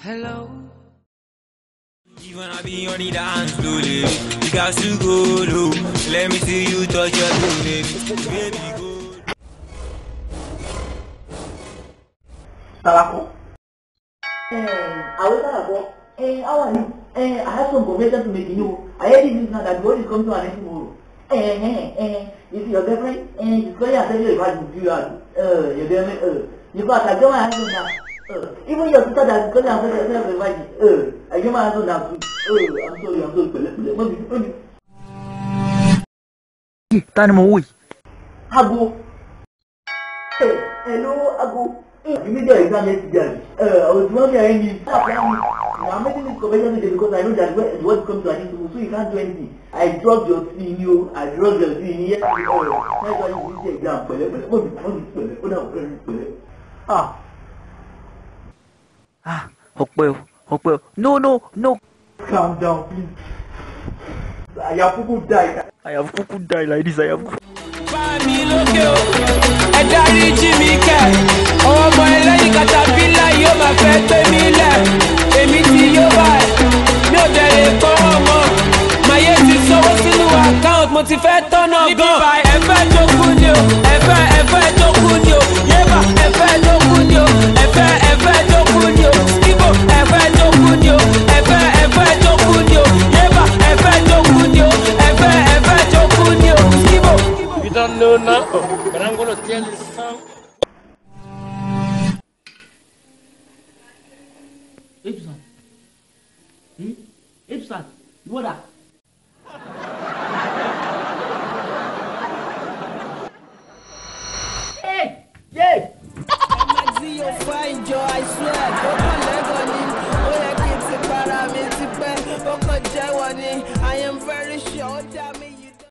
Hello. You wanna be on the dance floor, you got to go low. Let me see you touch your toe, baby go. Talako. I was Talako. How are you? I have some confession to make you. I heard this now that God is coming to an end tomorrow. If your girlfriend, she's going to tell you about you are, your girlfriend, you got a girl and now. Even your sister that's going to tell you about I give my husband now. I'm sorry. Tani mo uwi. Ago. Hello, Ago. You made your exam yesterday. I was wondering if I'm making this conversation today because I know that what comes to an end, so you can't do anything. I dropped your CV, I dropped your CV yesterday. That's why you did the exam. Hopewell. No. Calm down, please. I have Kuku died like this. Bami lókè o, ẹ dáríjì mi kẹ́, ọmọ ẹlẹ́yìn katapila yóò máa fẹ́ gbé mi lẹ̀, èmi tí yóò bá ẹ̀, mi ò bẹ̀rẹ̀ kọ́ ọmọ, màyé ti sanwó sínú account, mo ti fẹ́ tọ́nà gan. Níbi bá ẹ̀fẹ́ tó kú ni o, ẹ̀fẹ́ tó kú ni o, yébà ẹ̀fẹ́ tó kú ni o, ẹ̀fẹ́ tó kú ni o, ibo ẹ̀fẹ́ tó kú ni o, ẹ̀fẹ́ tó kú ni o, yébà ẹ̀fẹ́ tó kú ni o, ẹ̀fẹ́ tó kú ni o, ibo. You don't know now, but I'm gonna tell you some. Ipsan, what up? Hey! Maxi, you're fine, Joe, I swear. I am very sure that